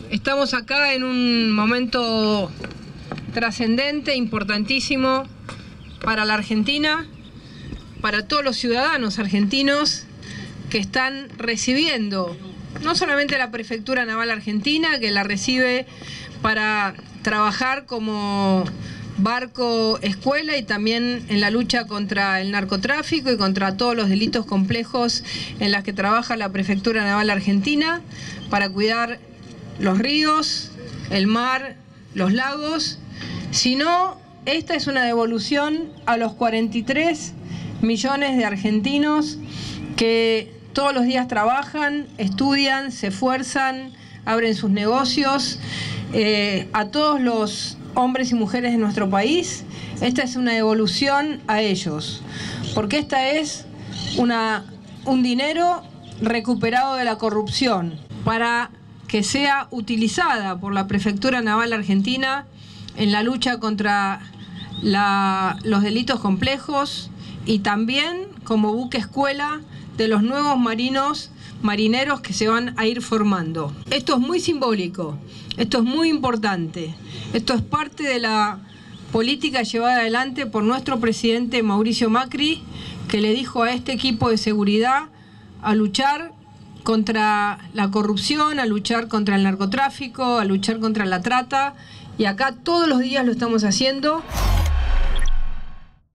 Estamos acá en un momento trascendente, importantísimo para la Argentina, para todos los ciudadanos argentinos que están recibiendo no solamente la Prefectura Naval Argentina, que la recibe para trabajar como barco escuela y también en la lucha contra el narcotráfico y contra todos los delitos complejos en los que trabaja la Prefectura Naval Argentina para cuidar los ríos, el mar, los lagos, sino esta es una devolución a los 43 millones de argentinos que todos los días trabajan, estudian, se esfuerzan, abren sus negocios, a todos los hombres y mujeres de nuestro país. Esta es una devolución a ellos, porque esta es un dinero recuperado de la corrupción para que sea utilizada por la Prefectura Naval Argentina en la lucha contra los delitos complejos y también como buque escuela de los nuevos marineros que se van a ir formando. Esto es muy simbólico, esto es muy importante, esto es parte de la política llevada adelante por nuestro presidente Mauricio Macri, que le dijo a este equipo de seguridad a luchar contra la corrupción, a luchar contra el narcotráfico, a luchar contra la trata, y acá todos los días lo estamos haciendo.